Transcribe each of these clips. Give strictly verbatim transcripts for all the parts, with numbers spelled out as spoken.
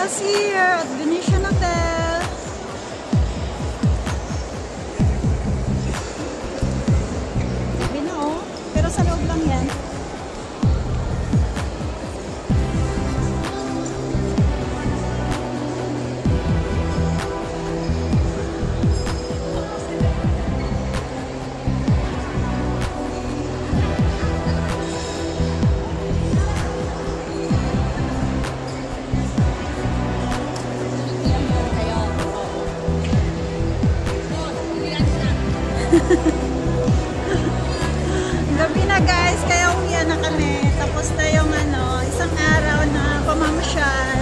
us here at Venetian Hotel. Sabi na oh, pero sa loob lang yan. Gabi na guys, kaya uwian na kami. Tapos na yung ano, isang araw na pamamasyal.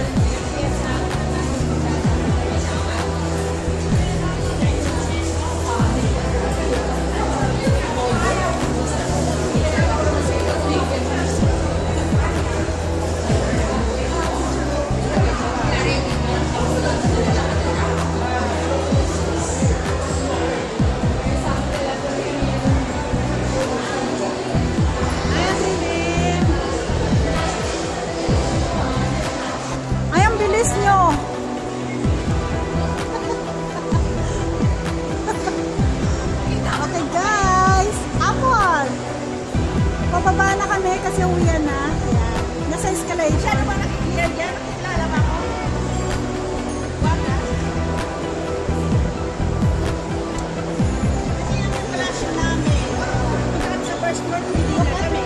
Nyo. Okay guys, apple. Pababa na kami kasi uwian na. Ayan. Nasa escalation. Siya na ba nakikita dyan? Lalaba ko. Wala. Kasi yan yung palasyo namin. Pagkarap sa first floor, hindi na kami.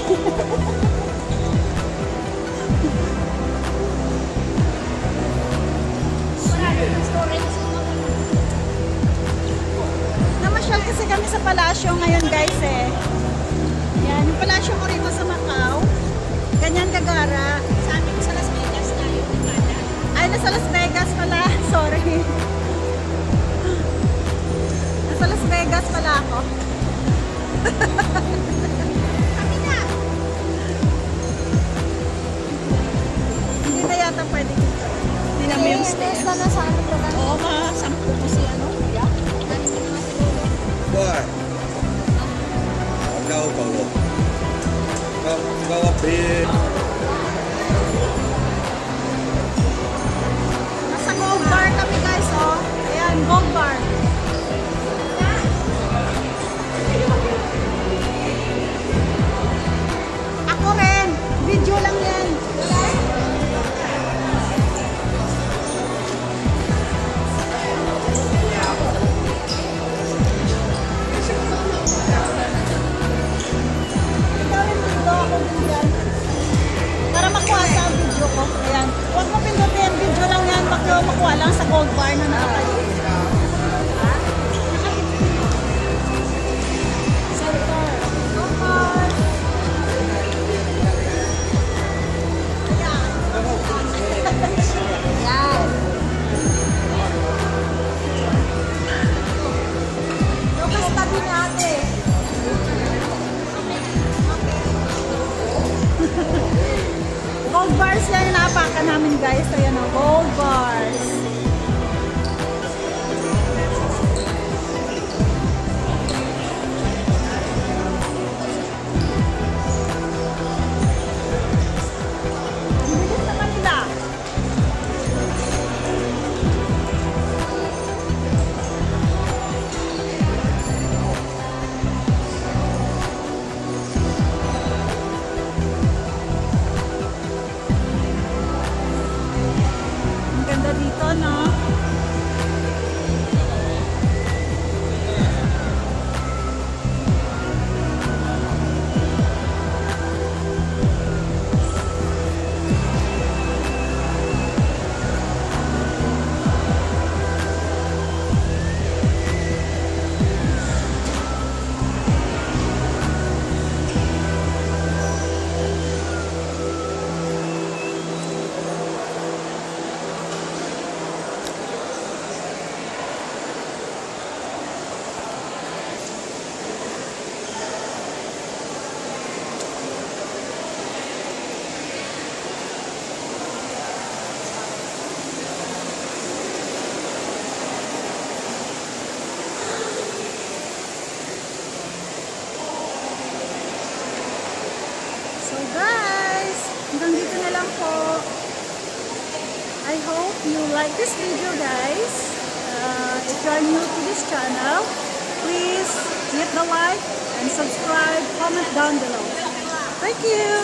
Namasyal kasi kami sa palasyo ngayon guys eh. Yan, yung palasyo ko rin sa Macao. Ganyan kagara. Sa amin sa Las Vegas tayo. Ay, nasa Las Vegas pala. Sorry. Nasa Las Vegas pala ako. Kami na. Hindi na yata pwede dito. Hindi na may yung stay. Oo, masampo ko si ano. Boy. Go, go, go. Go, go up here. Nasa gold bar kami guys, oh. Ayan, gold bar. Ako rin. Video lang yan. Para makuha sa video ko. Ayan. Huwag mo pindutin. Video lang yan. Makuha lang sa gold bar na nakatayo. Center. Gold bar. Ayan. Ayan. Lucas tabi ni ate. Gold bars yan yung naapakan namin guys. Ayan o, gold bars. Bilis naman nila. Dito, no? I hope you like this video, guys. Uh, if you are new to this channel, please hit the like and subscribe, comment down below. Thank you.